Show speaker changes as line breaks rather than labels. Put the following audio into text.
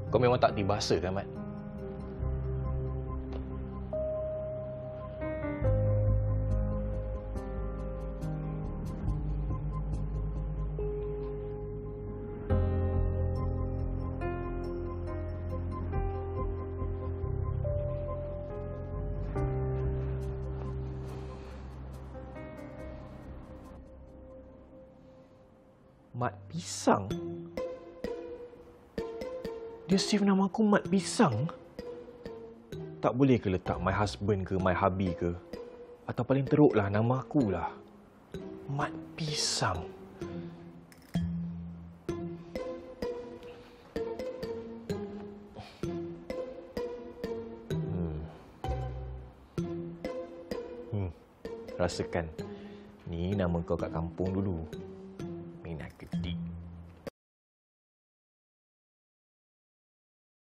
Kau memang tak tiba bahasa kan, Mat? Mat Pisang? Dia save nama aku Mat Pisang? Tak boleh ke letak my husband ke my hubby ke? Atau paling teruklah nama aku lah. Mat Pisang. Rasakan. Ni nama kau kat kampung dulu.